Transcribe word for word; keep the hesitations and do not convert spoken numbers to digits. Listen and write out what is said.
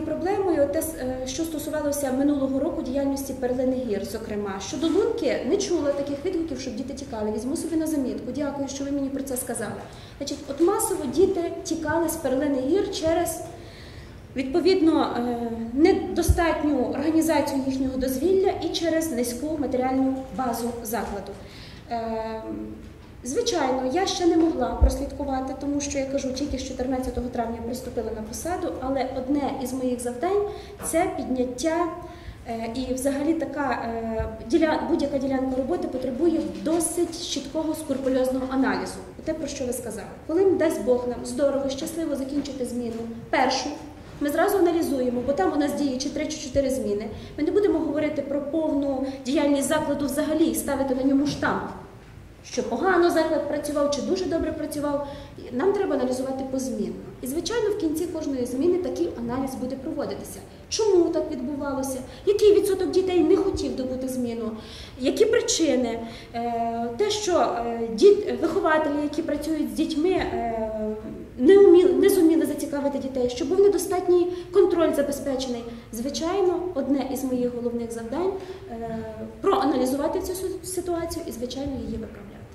проблемою те, що стосувалося минулого року діяльності Перлини гір, зокрема. Щодо Лунки не чула таких відгуків, щоб діти тікали. Візьму собі на замітку. Дякую, що ви мені про це сказали. Значить, от масово діти тікали з Перлини гір через, відповідно, недостатню організацію їхнього дозвілля і через низьку матеріальну базу закладу. Звичайно, я ще не могла прослідкувати, тому що, я кажу, тільки з чотирнадцятого травня приступила на посаду, але одне із моїх завдань – це підняття, і взагалі така будь-яка ділянка роботи потребує досить чіткого скрупульозного аналізу. Те, про що ви сказали. Коли, дасть Бог нам здорово, щасливо закінчити зміну першу, ми зразу аналізуємо, бо там у нас діє чи три, чи чотири зміни. Ми не будемо говорити про повну діяльність закладу взагалі і ставити на ньому штамп, що погано заклад працював, чи дуже добре працював. Нам треба аналізувати позмінно. І, звичайно, в кінці кожної зміни такий аналіз буде проводитися. Чому так відбувалося? Який відсоток дітей не хотів добути зміну? Які причини? Те, що вихователі, які працюють з дітьми, не, уміли, не зуміли зацікавити дітей, щоб був недостатній контроль забезпечений. Звичайно, одне із моїх головних завдань – проаналізувати цю ситуацію і, звичайно, її виправляти.